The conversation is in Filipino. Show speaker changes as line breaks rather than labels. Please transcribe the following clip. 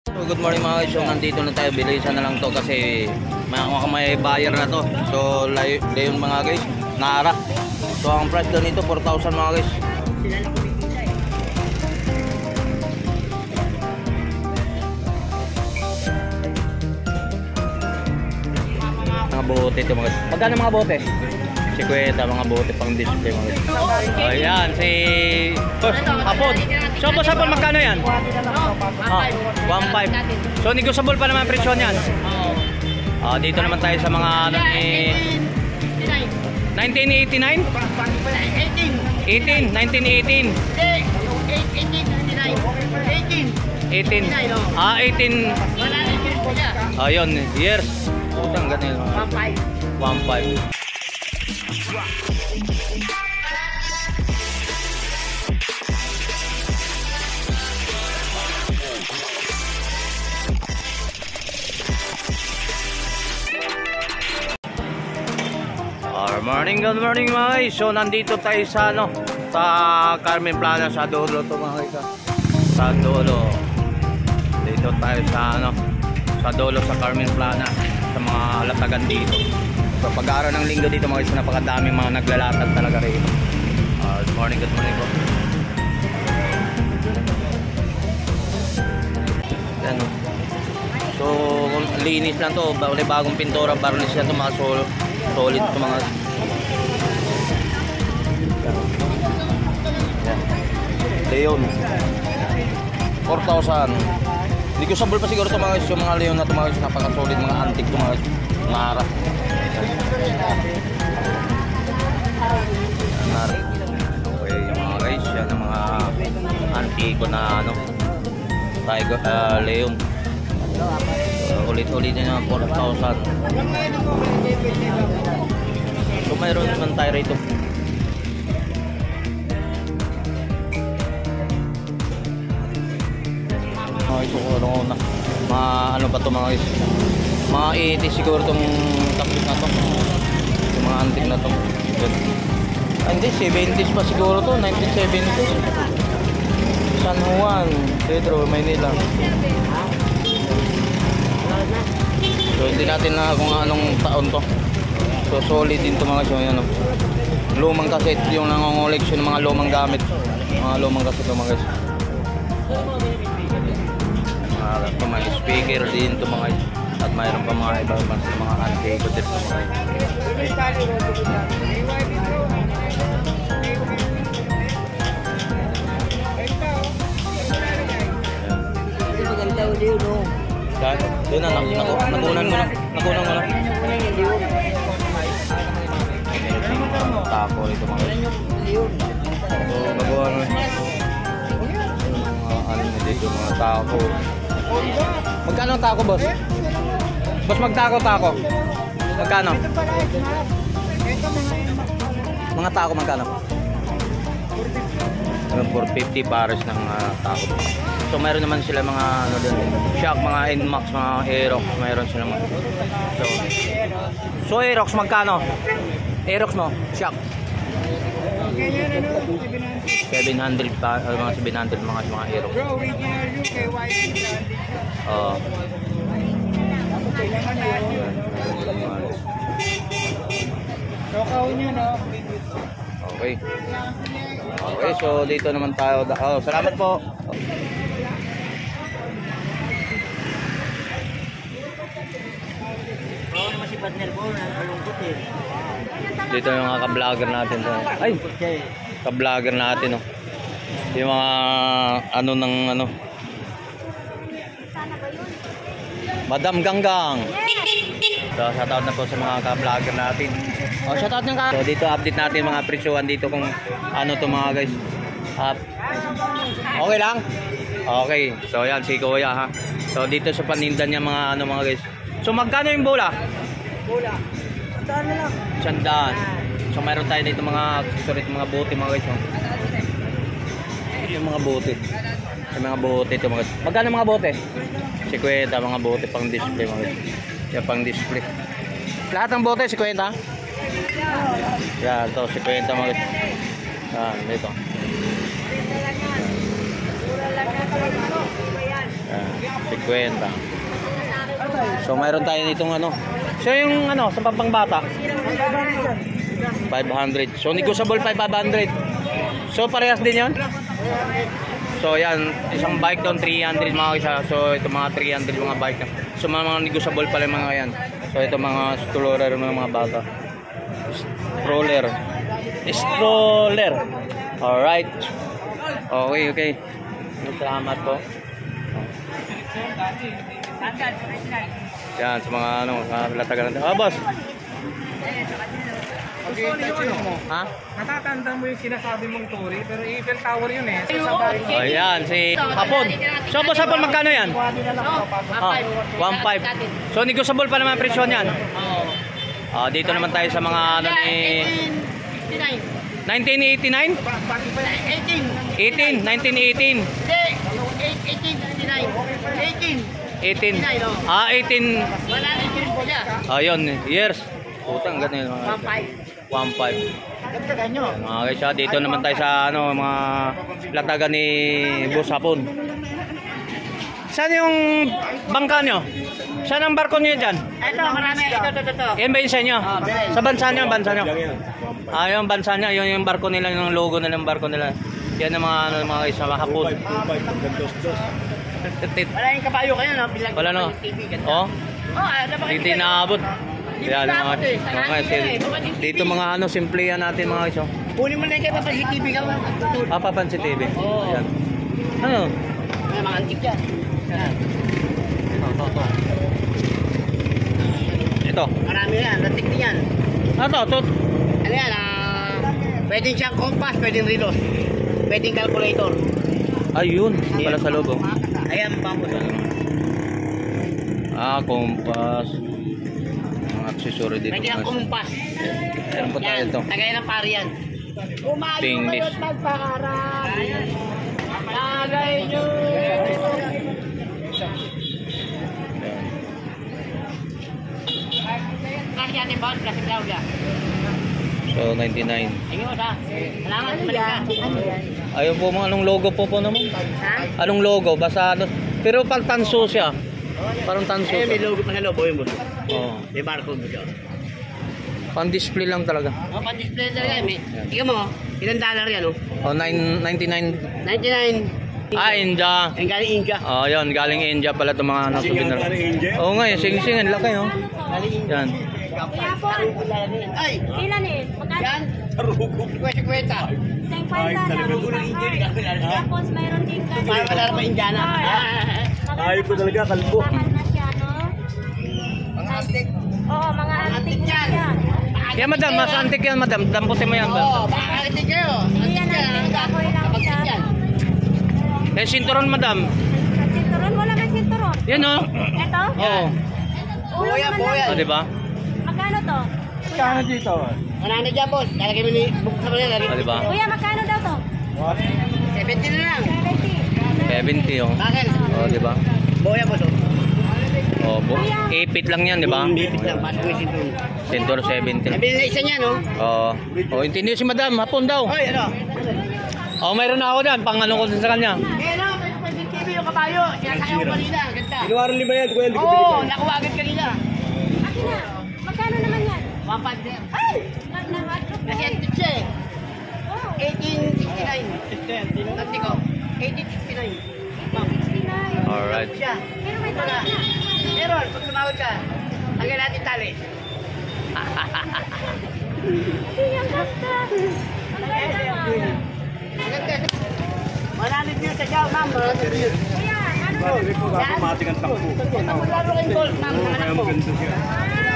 So, good morning mga guys. So, nandito na tayo. Bilisan na lang to kasi may buyer na to. So, layon mga guys. Nara. So, ang price doon ito 4,000 mga guys. Mga bote ito mga guys. Magkano mga bote? 50 mga bote pang display mga guys. Ayan, si Hapon. So, boss Hapon, magkano yan? 1.5. So, negotiable pa naman presyon yan. Dito naman tayo sa mga ano ni 1989? 18, 1918. 18. 18. Ayun, years. Putang ganun. 1.5. Good morning mga guys. So nandito tayo sa sa Carmen Plana sa dulo to mga guys. Sa dulo. Dito tayo sa sa dulo sa Carmen Plana sa mga latagan dito. So pag-araw ng linggo dito mga guys, napakadaming mga naglalatag talaga rito. Good morning po. Yan o. So linis lang to, bagong pintura, varnish yan to mga solid to mga Leon 4,000. Hindi ko sabol pa siguro ito mga guys. Yung mga Leon na ito mga guys, napaka-solid, mga antique ito mga guys. Nara. Nara. Okay mga guys, yan ang mga antique na Tiger, Leon. Ulit-ulit na 4,000. So mayroon naman tayo rito. So ano pa to mga guys, mga 80 siguro tong tapos na to, yung mga antik na to. Hindi, 70s pa siguro to, 1970s. San Juan, Pedro, Maynila. So hindi natin na kung anong taon to. So solid din to mga guys. Yan, lumang kaset, yung nangongoleksyon ng mga lumang gamit, mga lumang kaset to mga guys. Ito may speaker din ito mga guys. At mayroon pa mga iba mga antique dito mga guys. Doon na, nakunan mo na. Tako rito mga guys. So nagawa na mga ano dito, mga tako. Magkano ang tako, boss? Boss, magtako. Magkano? Mga tako magkano? 450 pares ng tako. So mayroon naman sila mga shock, mga Nmax, mga Aerox, mayroon sila mga. So Aerox magkano? Aerox mo, shock. 700 pa, mga 700 mga Aerox. Okay, so dito naman tayo. Salamat po. Dito yung mga ka-vlogger natin. Ay, ka-vlogger natin yung mga Madam Ganggang. So shoutout na po sa mga ka-vlogger natin. Shoutout nyo ka. So dito update natin mga presyohan dito kung ano to mga guys. Okay lang? Okay. So yan si Kuya ha. So dito sa paninda niya mga mga guys. So magkano yung bola? Bola. Sandaan na lang. Sandaan. So mayroon tayo dito mga accessories, mga bote mga guys. Yung mga bote. Yung mga bote ito mga guys. Magkano mga bote? 50 mga bote pang display mga guys. Yan pang display. Lahat ng bote 50? Yan, ito 50 mga guys. Yan, dito. 50. So mayroon tayo ditong ano. So yung ano, sa pampang-bata 500. So negotiable 500. So parehas din 'yon. So yan, isang bike doon 300 mga isa. So ito mga 300 mga bike na. So mga negotiable pala yung mga yan. So ito mga stroller mga bata. Stroller. Alright. Okay. Salamat po. Yan sa mga ano, latagan natin. Boss. Ha?
Natatanda mo yung sinasabi mong Tory, pero Eiffel Tower yun eh.
Oh, yan, si Hapon. So, boss Hapon, magkano yan? 1.5. So, negotiable pa naman presyo niyan? Oo. Dito naman tayo sa mga ano ni... 1989? 1918. 18. 18. Ayun, years. Putang ganun. 1.5. Okay siya, dito naman tayo sa ano, mga latagan ni Boss Hapon. Saan yung bangka nyo? Saan ang barko nyo dyan?
Ito, marami. Ito.
Yan ba yung sa inyo? Sa bansa nyo, yung bansa nyo, yung barko nila, yung logo nila, yung barko nila. Yan ang mga, ano, mga isa, mga Hapon.
Wala yung kabayo kayo, no?
Wala no? Oh? Hindi naabot. Yan mga dito mga ano, simple yan natin mga iso.
Kunin mo na kayo, papansin TV ka.
Papansin TV. Yan. Ano?
May mga antik dyan.
Ito.
Marami yan, antik din yan.
Ito.
Ano yan, pwedeng siyang compass, pwedeng relos. Pwedeng calculator.
Ayun, pala sa logo.
Ayan, bambos.
Kompas. Mga accessory dito.
Pwede ang compass.
Ayan po tayo ito.
Tagay ng pari yan. Kumain
English.
kayo't magpakarap. Tagay nyo. Kasi ating boss, kasi Claudia.
So 99.
Ayun, ha? Salamat, balik ka.
Ayun po mga anong logo po naman.
Ha?
Anong logo? Basta ano. Pero pang tanso siya. Parang tanso
Eh, may
siya.
logo pa sa lobo yun, boss.
Oh.
May barcode mo siya.
Pang display lang talaga.
Pan-display talaga yan, eh. Tingnan mo, ilang dollar yan, oh?
Oh, 99.
99.
India.
Ang galing India.
Oh, yun, galing India pala itong mga souvenir. Oo nga, sing-sing, ang laki, oh. Yan.
Ay!
Ilan eh? Magkano?
Yan! Kwenta-kwenta.
Isang palda na, isang card. Tapos mayroon din ka.
Para wala na pa Indiana.
Ayaw ko talaga, kalbo. Mahal na siya, no?
Mga antik.
Oo, mga antik na siya.
Kaya madam, mas antik yan madam. Damputin mo yan.
Oo, mga antik kayo.
Hindi yan
Antik
antik, kahoy lang siya.
yan.
Eh, sinturon madam.
Sinturon? Wala may sinturon.
Yan, oh.
Ito?
Oo.
Ulo
Boyan,
naman
boyan.
Oh, di ba?
Magkano to?
Kano dito?
100 dyan, boss. Lalagay mo ni buksan mo na.
Oh, di ba?
Kuya, magkano daw to?
70 na lang.
70.
70, oh.
Bakit?
Oh, di ba?
Boya, boss.
Oh, ipit lang yan, di ba?
Bibit lang. Pasok mo yung sinturon.
Sintur 70.
Nabili na isa niya, no?
Oh. Oh, intindi si madam, Hapon daw.
Oy, ano?
Oh, mayroon na ako dyan. Pang ano ko sa kanya.
Eh, no? Pwede TV yung kabayo. Sinasayaw ko kanina. Ganda.
Kinuwaran lima yan, kuya.
Oo, nakuha agad kanina.
Akin na. Magkano naman yan?
1.5 there.
Ay! Nag-nag-atro ko
Kasi
eh.
antik siya eh.
Oh,
1869. Antik ko. 1869. Ma'am.
69.
Alright.
Siya.
Pero may tawag na.
Meron, pag tumawag ka, hanggang natin tali.
Hindi yan ganda. Ang ganda nga.
Maganda. 100 views sa siya, ma'am. 100 views.
Kuya, ano
Ito, automatic ang takbo.
Ito, maglaro kayong golf, ma'am. Nanganak mo.
Maganda siya.
Ah,